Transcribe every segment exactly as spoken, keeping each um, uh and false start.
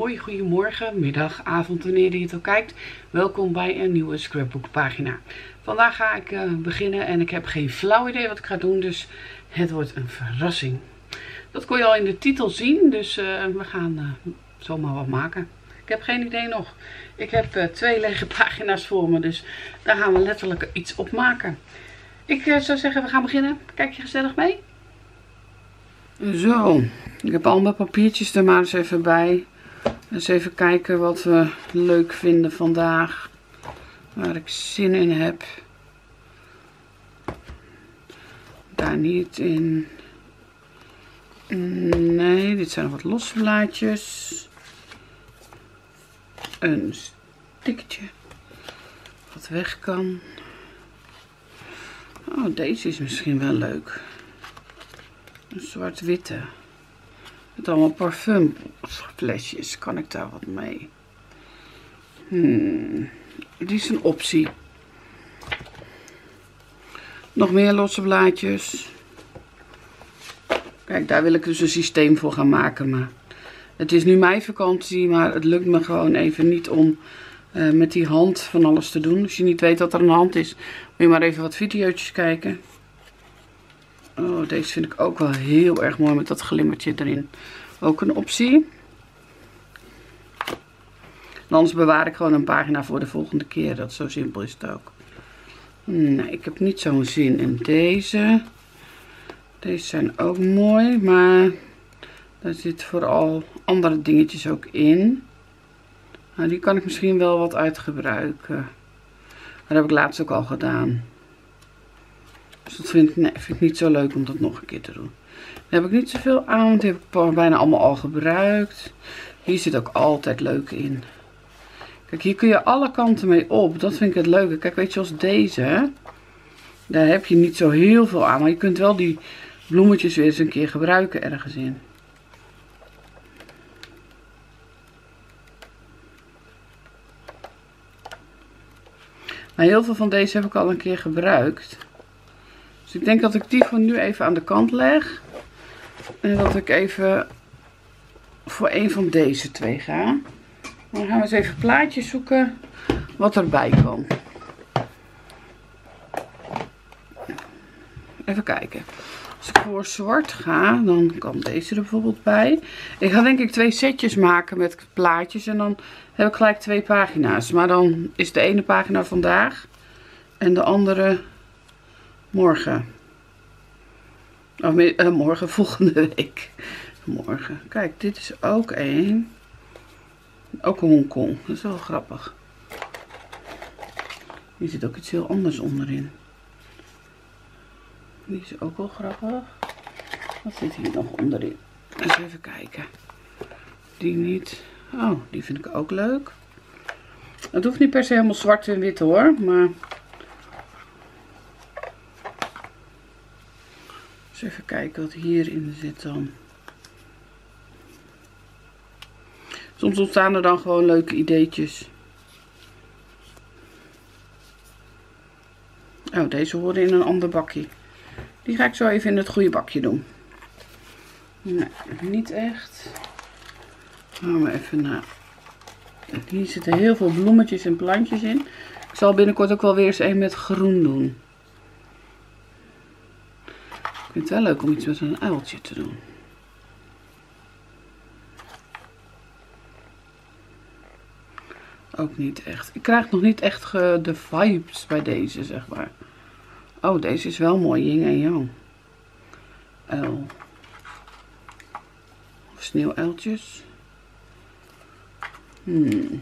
Hoi, goedemorgen, middag, avond, wanneer je het ook kijkt. Welkom bij een nieuwe scrapbook pagina. Vandaag ga ik uh, beginnen en ik heb geen flauw idee wat ik ga doen, dus het wordt een verrassing. Dat kon je al in de titel zien, dus uh, we gaan uh, zomaar wat maken. Ik heb geen idee nog. Ik heb uh, twee lege pagina's voor me, dus daar gaan we letterlijk iets op maken. Ik uh, zou zeggen, we gaan beginnen. Kijk je gezellig mee? Zo, ik heb al mijn papiertjes er maar eens even bij. Eens even kijken wat we leuk vinden vandaag. Waar ik zin in heb. Daar niet in. Nee, dit zijn nog wat losse blaadjes. Een stickertje. Wat weg kan. Oh, deze is misschien wel leuk. Een zwart-witte. Met allemaal parfumflesjes. Kan ik daar wat mee? Hmm. Die is een optie. Nog meer losse blaadjes. Kijk, daar wil ik dus een systeem voor gaan maken. Maar het is nu mijn vakantie. Maar het lukt me gewoon even niet om uh, met die hand van alles te doen. Als je niet weet wat er aan de hand is, moet je maar even wat video's kijken. Oh, deze vind ik ook wel heel erg mooi met dat glimmertje erin. Ook een optie. En anders bewaar ik gewoon een pagina voor de volgende keer. Dat zo simpel is het ook. Nee, ik heb niet zo'n zin in deze. Deze zijn ook mooi, maar daar zitten vooral andere dingetjes ook in. Nou, die kan ik misschien wel wat uitgebruiken. Dat heb ik laatst ook al gedaan. Dus dat vind ik, nee, vind ik niet zo leuk om dat nog een keer te doen. Daar heb ik niet zoveel aan, want die heb ik bijna allemaal al gebruikt. Hier zit ook altijd leuk in. Kijk, hier kun je alle kanten mee op. Dat vind ik het leuke. Kijk, weet je, zoals deze. Daar heb je niet zo heel veel aan. Maar je kunt wel die bloemetjes weer eens een keer gebruiken ergens in. Maar heel veel van deze heb ik al een keer gebruikt. Dus ik denk dat ik die voor nu even aan de kant leg. En dat ik even voor een van deze twee ga. Dan gaan we eens even plaatjes zoeken wat erbij kan. Even kijken. Als ik voor zwart ga, dan kan deze er bijvoorbeeld bij. Ik ga denk ik twee setjes maken met plaatjes. En dan heb ik gelijk twee pagina's. Maar dan is de ene pagina vandaag. En de andere morgen. Of uh, morgen, volgende week. Morgen. Kijk, dit is ook één. Ook een Hongkong. Dat is wel grappig. Hier zit ook iets heel anders onderin. Die is ook wel grappig. Wat zit hier nog onderin? Eens even kijken. Die niet. Oh, die vind ik ook leuk. Het hoeft niet per se helemaal zwart en wit hoor. Maar eens even kijken wat hierin zit dan. Soms ontstaan er dan gewoon leuke ideetjes. Oh, deze horen in een ander bakje. Die ga ik zo even in het goede bakje doen. Nee, niet echt. Gaan we even naar. Hier zitten heel veel bloemetjes en plantjes in. Ik zal binnenkort ook wel weer eens een met groen doen. Ik vind het wel leuk om iets met een uiltje te doen. Ook niet echt. Ik krijg nog niet echt de vibes bij deze, zeg maar. Oh, deze is wel mooi. Yin en yang. Uil. Of sneeuwuiltjes. Hmm.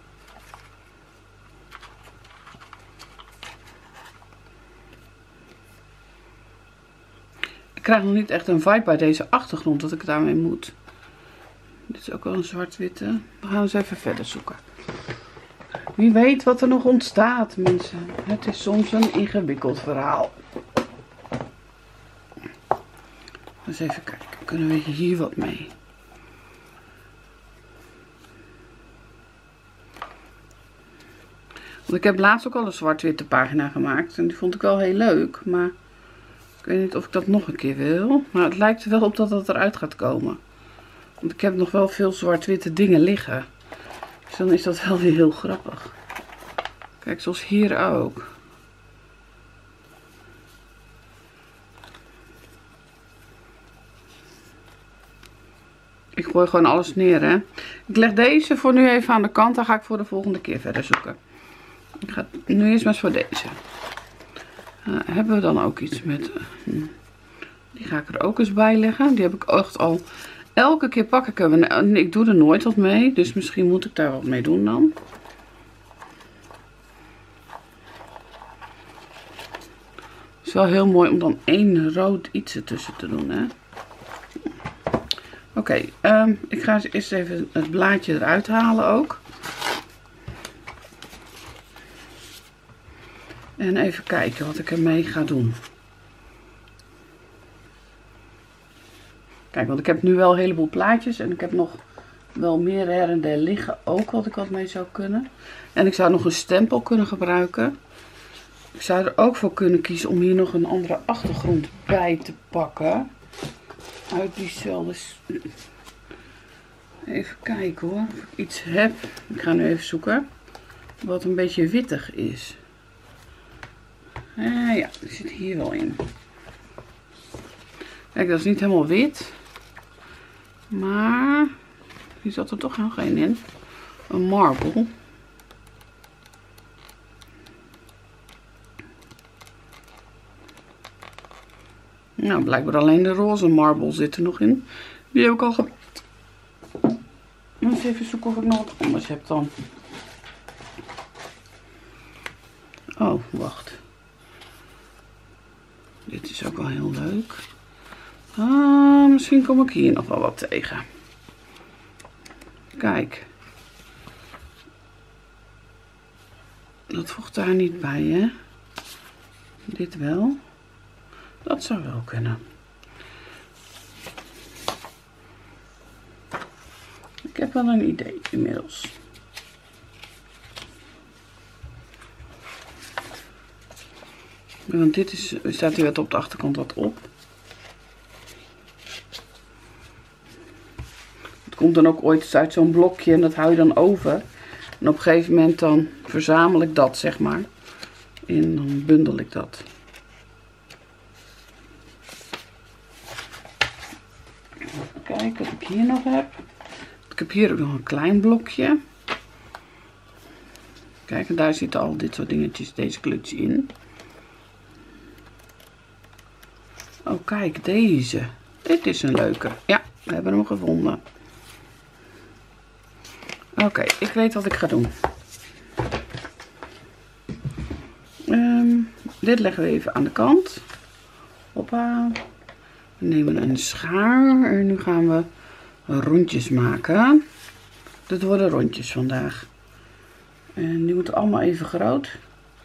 Ik krijg nog niet echt een vibe bij deze achtergrond dat ik daarmee moet. Dit is ook wel een zwart-witte. We gaan eens even verder zoeken. Wie weet wat er nog ontstaat, mensen. Het is soms een ingewikkeld verhaal. Eens even kijken. Kunnen we hier wat mee? Want ik heb laatst ook al een zwart-witte pagina gemaakt. En die vond ik wel heel leuk. Maar ik weet niet of ik dat nog een keer wil. Maar het lijkt er wel op dat het eruit gaat komen. Want ik heb nog wel veel zwart-witte dingen liggen. Dus dan is dat wel weer heel grappig. Kijk, zoals hier ook. Ik gooi gewoon alles neer, hè. Ik leg deze voor nu even aan de kant. Dan ga ik voor de volgende keer verder zoeken. Ik ga nu eerst maar eens voor deze. Uh, hebben we dan ook iets met... Uh, die ga ik er ook eens bij leggen. Die heb ik echt al... Elke keer pak ik hem. Ik doe er nooit wat mee. Dus misschien moet ik daar wat mee doen dan. Het is wel heel mooi om dan één rood iets ertussen te doen, hè. Oké, okay, um, ik ga eerst even het blaadje eruit halen ook. En even kijken wat ik ermee ga doen. Kijk, want ik heb nu wel een heleboel plaatjes en ik heb nog wel meer her en der liggen ook wat ik wat mee zou kunnen. En ik zou nog een stempel kunnen gebruiken. Ik zou er ook voor kunnen kiezen om hier nog een andere achtergrond bij te pakken. Uit diezelfde... Even kijken hoor, of ik iets heb. Ik ga nu even zoeken. Wat een beetje wittig is. Eh, ja, die zit hier wel in. Kijk, dat is niet helemaal wit. Maar... hier zat er toch nog geen in. Een marble. Nou, blijkbaar alleen de roze marble zit er nog in. Die heb ik al gebruikt. Eens even zoeken of ik nog wat anders heb dan. Oh, wacht. Dit is ook wel heel leuk. Ah, misschien kom ik hier nog wel wat tegen. Kijk. Dat voegt daar niet bij, hè? Dit wel. Dat zou wel kunnen. Ik heb wel een idee inmiddels. Want dit is, staat hier wat op de achterkant wat op. Het komt dan ook ooit uit zo'n blokje en dat hou je dan over. En op een gegeven moment dan verzamel ik dat, zeg maar. En dan bundel ik dat. Even kijken wat ik hier nog heb. Ik heb hier ook nog een klein blokje. Kijk, en daar zitten al dit soort dingetjes, deze klutje in. Oh, kijk, deze. Dit is een leuke. Ja, we hebben hem gevonden. Oké, okay, ik weet wat ik ga doen. Um, dit leggen we even aan de kant. Hoppa. We nemen een schaar en nu gaan we rondjes maken. Dit worden rondjes vandaag. En die moeten allemaal even groot.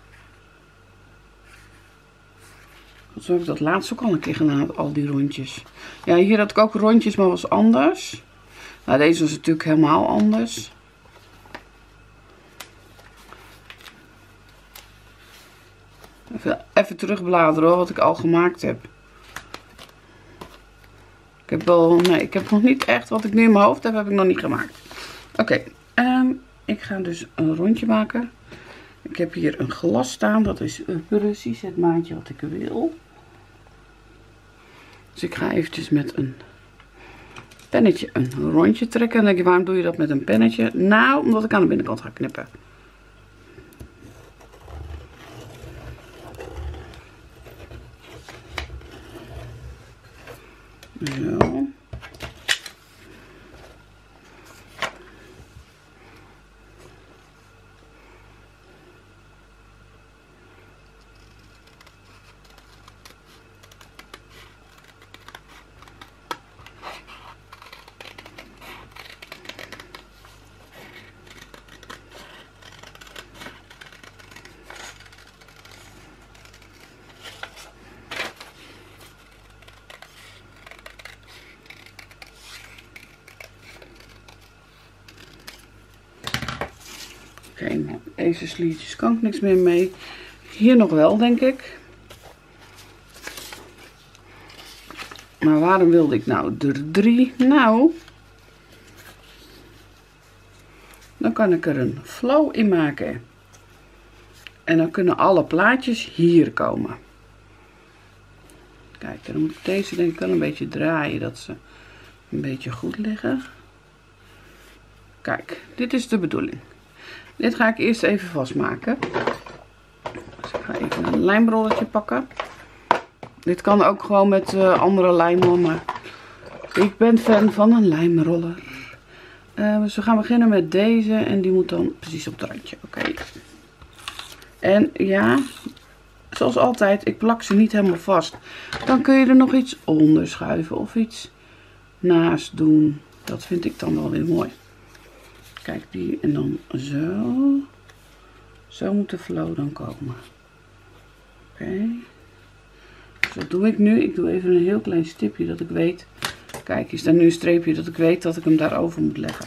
Zo heb ik dat laatst ook al een keer gedaan, al die rondjes. Ja, hier had ik ook rondjes, maar was anders. Nou, deze was natuurlijk helemaal anders. Even, even terugbladeren hoor, wat ik al gemaakt heb. Ik heb wel, nee, ik heb nog niet echt wat ik nu in mijn hoofd heb, heb ik nog niet gemaakt. Oké, okay, um, ik ga dus een rondje maken. Ik heb hier een glas staan, dat is precies het maatje wat ik wil. Dus ik ga eventjes met een pennetje een rondje trekken. En dan denk je, waarom doe je dat met een pennetje? Nou, omdat ik aan de binnenkant ga knippen. Zo. Oké, okay, nou, deze sliertjes kan ik niks meer mee. Hier nog wel, denk ik. Maar waarom wilde ik nou er drie? Nou, Dan kan ik er een flow in maken. En dan kunnen alle plaatjes hier komen. Kijk, dan moet ik deze denk ik wel een beetje draaien, dat ze een beetje goed liggen. Kijk, dit is de bedoeling. Dit ga ik eerst even vastmaken. Dus ik ga even een lijmrolletje pakken. Dit kan ook gewoon met uh, andere lijm, maar ik ben fan van een lijmroller. Uh, dus we gaan beginnen met deze en die moet dan precies op het randje. Oké. Okay. En ja, zoals altijd, ik plak ze niet helemaal vast. Dan kun je er nog iets onder schuiven of iets naast doen. Dat vind ik dan wel weer mooi. Kijk, die en dan zo. Zo moet de flow dan komen. Oké. Okay. Dus dat doe ik nu. Ik doe even een heel klein stipje dat ik weet. Kijk, is daar nu een streepje dat ik weet dat ik hem daarover moet leggen.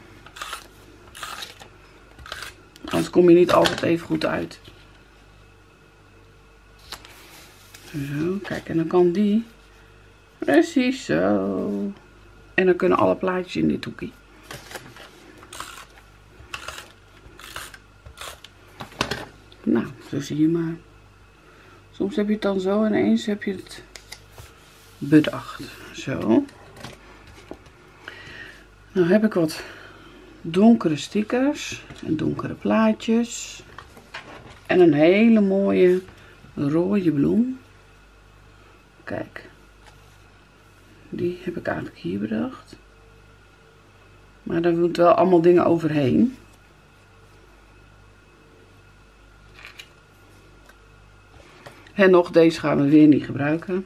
Anders kom je niet altijd even goed uit. Zo, kijk, en dan kan die precies zo. En dan kunnen alle plaatjes in dit hoekje. Nou, zo zie je maar. Soms heb je het dan zo en ineens heb je het bedacht. Zo. Nou heb ik wat donkere stickers en donkere plaatjes. En een hele mooie rode bloem. Kijk. Die heb ik eigenlijk hier bedacht. Maar daar moet wel allemaal dingen overheen. En nog, deze gaan we weer niet gebruiken.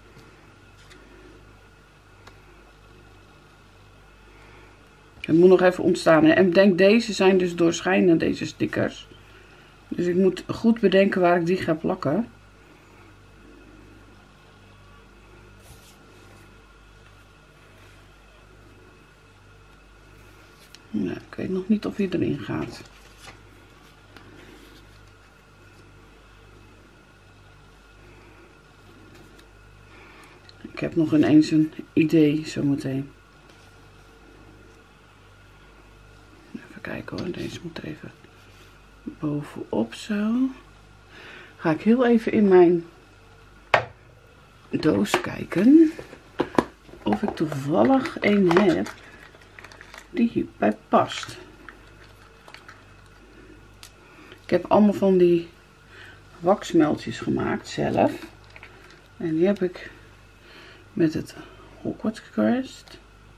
Het moet nog even ontstaan. Hè? En denk, deze zijn dus doorschijnend, deze stickers. Dus ik moet goed bedenken waar ik die ga plakken. Nou, ik weet nog niet of hij erin gaat. Ik heb nog ineens een idee zometeen. Even kijken hoor, deze moet er even bovenop zo. Ga ik heel even in mijn doos kijken of ik toevallig een heb die hierbij past. Ik heb allemaal van die waxmeltjes gemaakt zelf. En die heb ik met het Hogwarts Crest.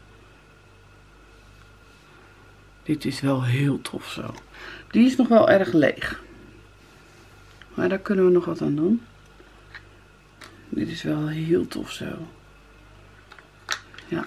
Dit is wel heel tof zo. Die is nog wel erg leeg. Maar daar kunnen we nog wat aan doen. Dit is wel heel tof zo. Ja.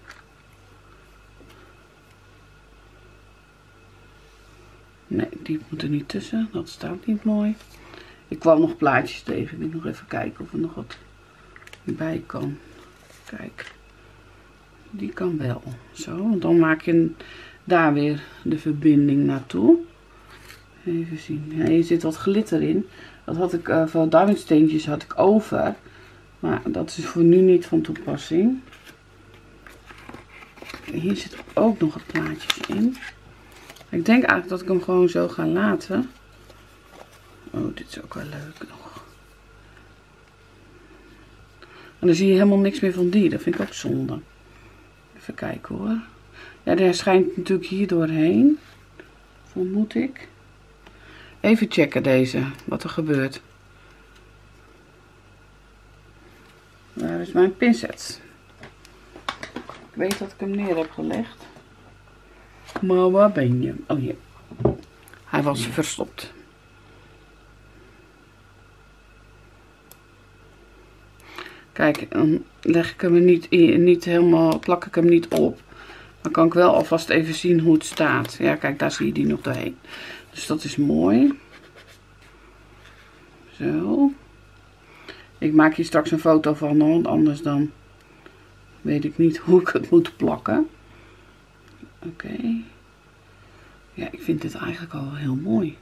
Nee, die moet er niet tussen. Dat staat niet mooi. Ik kwam nog plaatjes tegen. Ik moet nog even kijken of er nog wat bij kan. Kijk. Die kan wel. Zo, want dan maak je daar weer de verbinding naartoe. Even zien. Ja, hier zit wat glitter in. Dat had ik uh, van duimsteentjes had ik over. Maar dat is voor nu niet van toepassing. Hier zit ook nog wat plaatjes in. Ik denk eigenlijk dat ik hem gewoon zo ga laten. Oh, dit is ook wel leuk nog. En dan zie je helemaal niks meer van die. Dat vind ik ook zonde. Even kijken hoor. Ja, daar schijnt natuurlijk hier doorheen. Vermoed ik. Even checken deze. Wat er gebeurt. Waar is mijn pincet? Ik weet dat ik hem neer heb gelegd. Maar waar ben je? Oh hier. Hij was verstopt. Kijk, dan leg ik hem niet, in, niet helemaal, plak ik hem niet op. Dan kan ik wel alvast even zien hoe het staat. Ja, kijk, daar zie je die nog doorheen. Dus dat is mooi. Zo. Ik maak hier straks een foto van, want anders dan weet ik niet hoe ik het moet plakken. Oké. Okay. Ja, ik vind dit eigenlijk al heel mooi.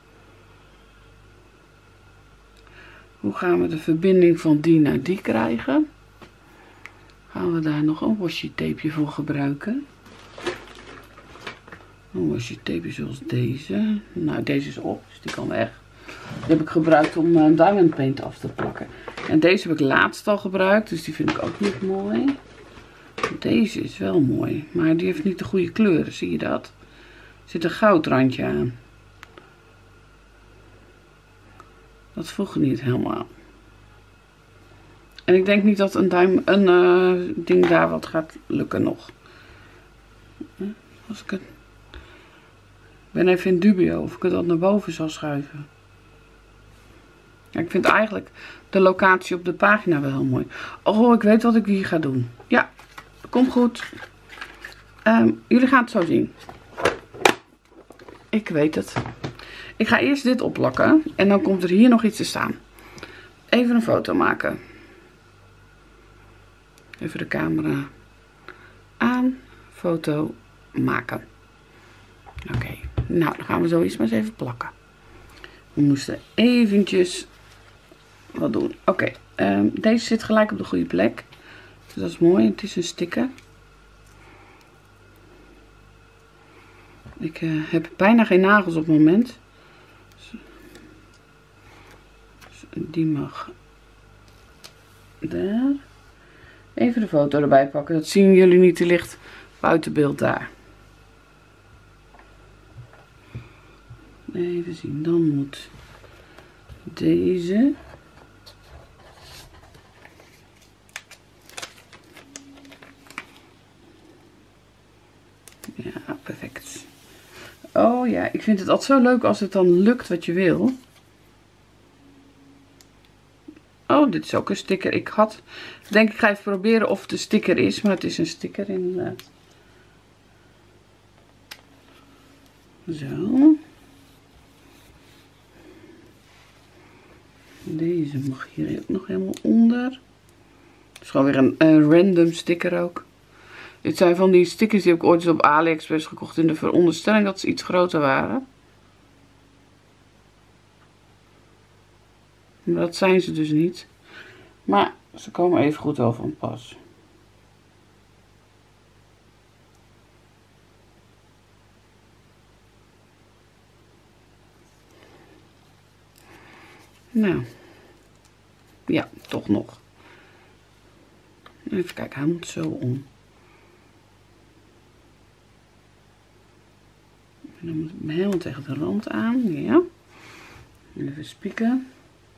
Hoe gaan we de verbinding van die naar die krijgen? Gaan we daar nog een washi tapeje voor gebruiken? Oh, als je tape zoals deze. Nou, deze is op, dus die kan weg. Die heb ik gebruikt om uh, diamond paint af te plakken. En deze heb ik laatst al gebruikt, dus die vind ik ook niet mooi. Deze is wel mooi, maar die heeft niet de goede kleuren, zie je dat? Er zit een goudrandje aan. Dat voegt niet helemaal. En ik denk niet dat een, duim, een uh, ding daar wat gaat lukken nog. Als ik het... Ik ben even in dubio of ik het wat naar boven zal schuiven. Ja, ik vind eigenlijk de locatie op de pagina wel heel mooi. Oh, ik weet wat ik hier ga doen. Ja, komt goed. Um, jullie gaan het zo zien. Ik weet het. Ik ga eerst dit opplakken. En dan komt er hier nog iets te staan. Even een foto maken. Even de camera aan. Foto maken. Oké. Okay. Nou, dan gaan we zoiets maar eens even plakken. We moesten eventjes wat doen. Oké. Okay. Um, deze zit gelijk op de goede plek. Dus dat is mooi. Het is een sticker. Ik uh, heb bijna geen nagels op het moment. Dus, dus die mag daar. Even de foto erbij pakken. Dat zien jullie niet. Die ligt buiten beeld daar. Even zien. Dan moet deze. Ja, perfect. Oh ja, ik vind het altijd zo leuk als het dan lukt wat je wil. Oh, dit is ook een sticker. Ik had, denk ik ga even proberen of het een sticker is, maar het is een sticker inderdaad. Zo. Deze mag hier ook nog helemaal onder. Het is gewoon weer een, een random sticker ook. Dit zijn van die stickers die heb ik ooit eens op AliExpress gekocht in de veronderstelling dat ze iets groter waren. Maar dat zijn ze dus niet. Maar ze komen even goed wel van pas. Nou. Ja, toch nog. Even kijken, hij moet zo om. En dan moet ik helemaal tegen de rand aan. Ja. Even spieken.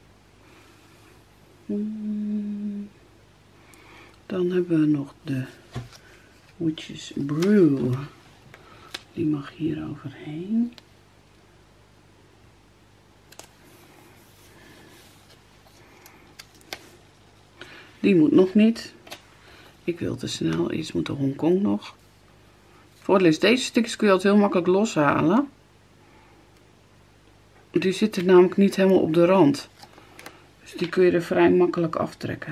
Dan hebben we nog de Witch's Brew. Die mag hier overheen. Die moet nog niet. Ik wil te snel. Eerst moet de Hongkong nog. Voordeel is, deze stickers kun je altijd heel makkelijk loshalen. Die zitten namelijk niet helemaal op de rand. Dus die kun je er vrij makkelijk aftrekken.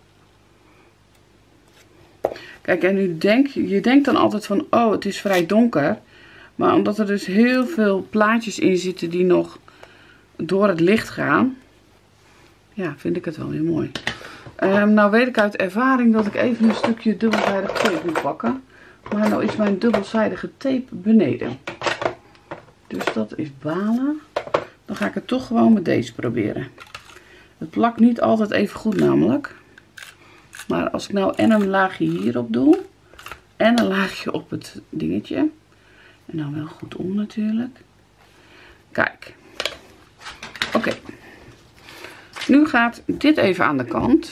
Kijk, en nu denk je denkt dan altijd van, oh, het is vrij donker. Maar omdat er dus heel veel plaatjes in zitten die nog door het licht gaan. Ja, vind ik het wel heel mooi. Um, nou weet ik uit ervaring dat ik even een stukje dubbelzijdige tape moet pakken. Maar nou is mijn dubbelzijdige tape beneden. Dus dat is balen. Dan ga ik het toch gewoon met deze proberen. Het plakt niet altijd even goed namelijk. Maar als ik nou en een laagje hierop doe. En een laagje op het dingetje. En dan wel goed om natuurlijk. Kijk. Oké. Okay. Nu gaat dit even aan de kant.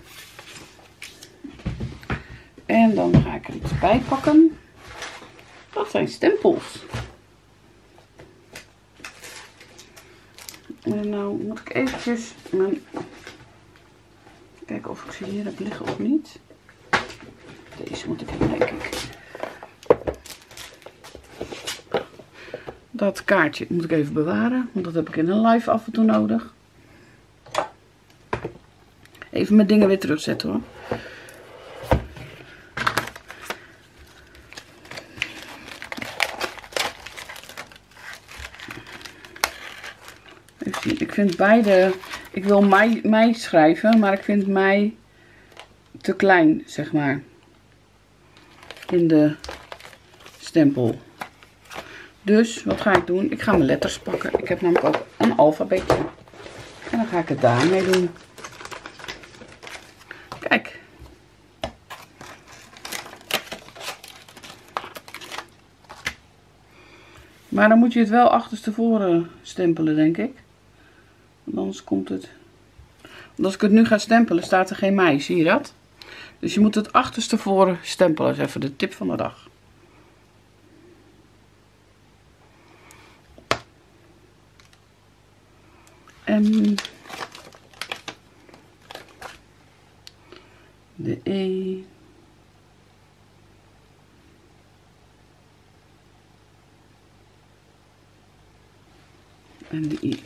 En dan ga ik er iets bij pakken. Dat zijn stempels. En nou moet ik eventjes mijn... kijken of ik ze hier heb liggen of niet. Deze moet ik hebben, denk ik. Dat kaartje moet ik even bewaren, want dat heb ik in een live af en toe nodig. Even mijn dingen weer terugzetten hoor. Even zien. Ik vind beide... Ik wil mei, mei schrijven, maar ik vind mei te klein, zeg maar. In de stempel. Dus wat ga ik doen? Ik ga mijn letters pakken. Ik heb namelijk ook een alfabetje. En dan ga ik het daarmee doen. Kijk. Maar dan moet je het wel achterstevoren stempelen, denk ik. Want anders komt het... Want als ik het nu ga stempelen, staat er geen mei. Zie je dat? Dus je moet het achterstevoren stempelen. Dat is even de tip van de dag. En... de E... en de I.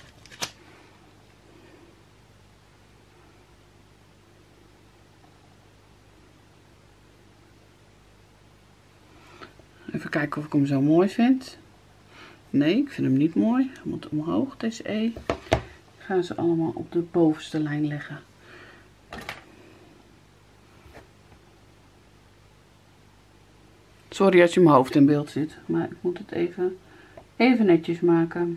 Even kijken of ik hem zo mooi vind. Nee, ik vind hem niet mooi. Hij moet omhoog, deze E. Ik ga ze allemaal op de bovenste lijn leggen. Sorry als je mijn hoofd in beeld zit, maar ik moet het even, even netjes maken.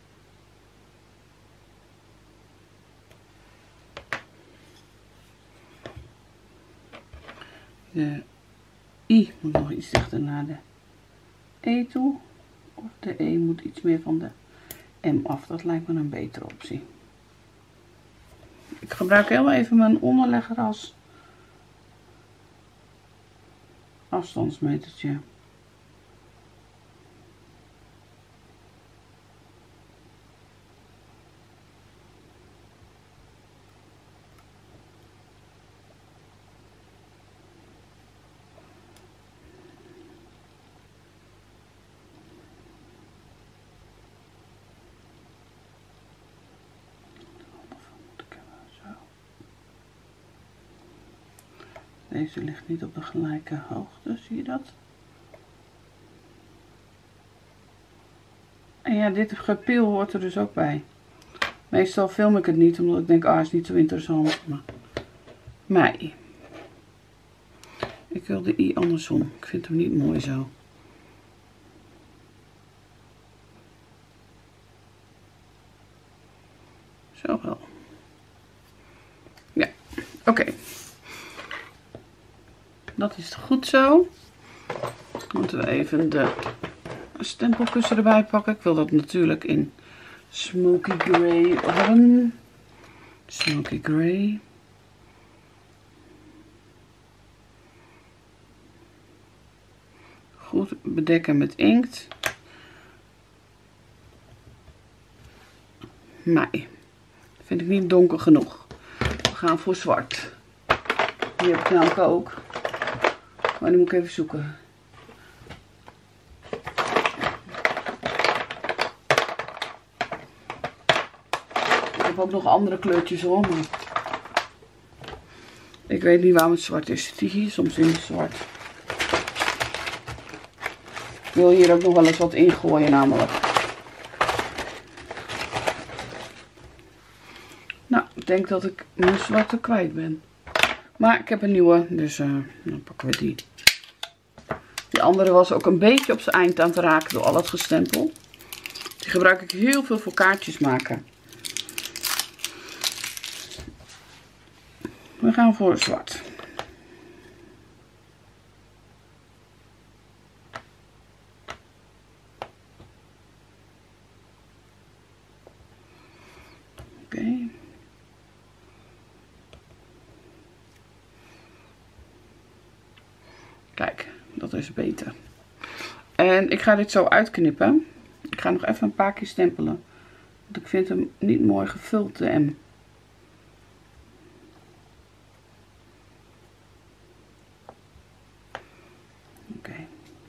De I moet nog iets dichter naar de E toe. Of de E moet iets meer van de M af. Dat lijkt me een betere optie. Ik gebruik heel even mijn onderlegger als afstandsmetertje. Deze ligt niet op de gelijke hoogte, zie je dat? En ja, dit gepeel hoort er dus ook bij. Meestal film ik het niet, omdat ik denk, ah, is niet zo interessant. Maar mei. Ik wil de I andersom. Ik vind hem niet mooi zo. Zo wel. Ja, oké. Okay. Dat is goed zo. Dan moeten we even de stempelkussen erbij pakken. Ik wil dat natuurlijk in Smoky Grey hebben. Smoky Grey. Goed bedekken met inkt. Mei. Vind ik niet donker genoeg. We gaan voor zwart. Die heb ik namelijk ook. Maar die moet ik even zoeken. Ik heb ook nog andere kleurtjes hoor. Maar ik weet niet waarom het zwart is. Die hier soms in zwart. Ik wil hier ook nog wel eens wat ingooien namelijk. Nou, ik denk dat ik mijn zwarte kwijt ben. Maar ik heb een nieuwe, dus uh, dan pakken we die. Die andere was ook een beetje op zijn eind aan het raken door al het gestempel. Die gebruik ik heel veel voor kaartjes maken. We gaan voor zwart. Oké. Okay. Kijk, dat is beter. En ik ga dit zo uitknippen. Ik ga nog even een paar keer stempelen. Want ik vind hem niet mooi gevuld, de M. Oké. Okay.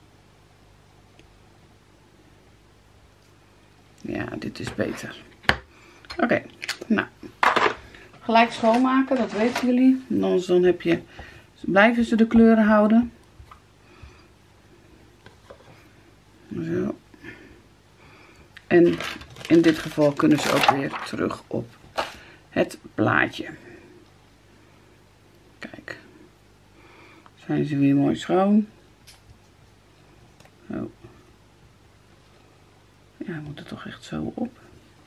Ja, dit is beter. Oké, okay. Nou. Gelijk schoonmaken, dat weten jullie. Anders dan heb je, blijven ze de kleuren houden. Zo. En in dit geval kunnen ze ook weer terug op het plaatje. Kijk. Zijn ze weer mooi schoon. Zo. hij moet er toch echt zo op.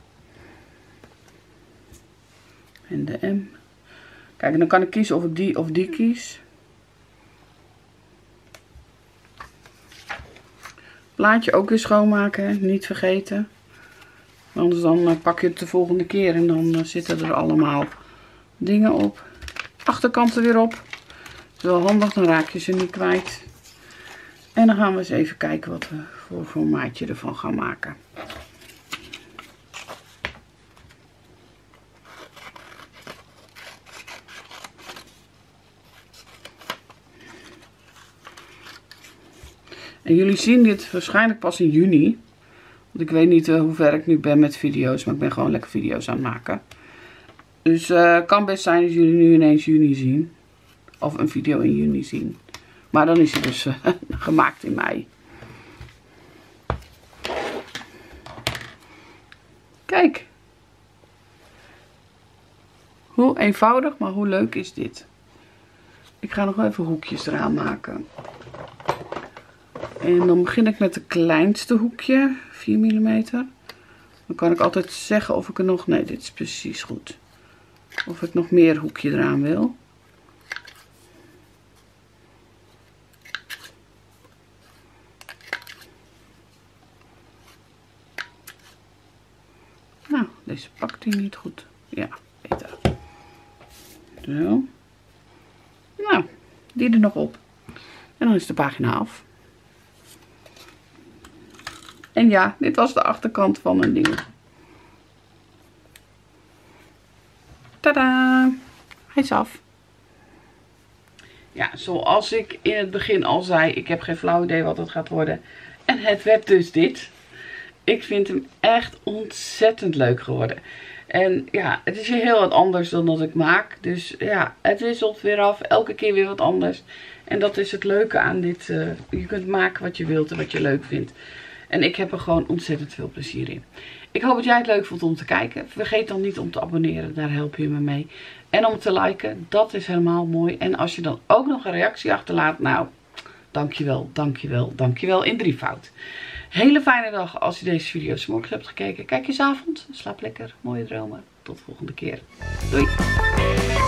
En de M. Kijk, en dan kan ik kiezen of ik die of die kies. Plaatje ook weer schoonmaken, niet vergeten. Anders dan pak je het de volgende keer en dan zitten er allemaal dingen op. Achterkant er weer op. Dat is wel handig, dan raak je ze niet kwijt. En dan gaan we eens even kijken wat we voor formaatje ervan gaan maken. En jullie zien dit waarschijnlijk pas in juni. Want ik weet niet uh, hoe ver ik nu ben met video's. Maar ik ben gewoon lekker video's aan het maken. Dus het uh, kan best zijn dat jullie nu ineens juni zien. Of een video in juni zien. Maar dan is hij dus uh, gemaakt in mei. Kijk. Hoe eenvoudig, maar hoe leuk is dit. Ik ga nog wel even hoekjes eraan maken. En dan begin ik met het kleinste hoekje, vier millimeter. Dan kan ik altijd zeggen of ik er nog... Nee, dit is precies goed. Of ik nog meer hoekje eraan wil. Nou, deze pakt hij niet goed. Ja, beter. Zo. Nou, die er nog op. En dan is de pagina af. En ja, dit was de achterkant van een ding. Tadaa! Hij is af. Ja, zoals ik in het begin al zei, ik heb geen flauw idee wat het gaat worden. En het werd dus dit. Ik vind hem echt ontzettend leuk geworden. En ja, het is weer heel wat anders dan dat ik maak. Dus ja, het wisselt weer af. Elke keer weer wat anders. En dat is het leuke aan dit. Uh, je kunt maken wat je wilt en wat je leuk vindt. En ik heb er gewoon ontzettend veel plezier in. Ik hoop dat jij het leuk vond om te kijken. Vergeet dan niet om te abonneren, daar help je me mee. En om te liken, dat is helemaal mooi. En als je dan ook nog een reactie achterlaat, nou, dankjewel, dankjewel, dankjewel in drievoud. Hele fijne dag als je deze video 's morgens hebt gekeken. Kijk eens avond, slaap lekker, mooie dromen. Tot de volgende keer. Doei!